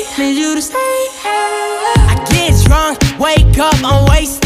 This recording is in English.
Need you to stay. I get drunk, wake up, I'm wasted.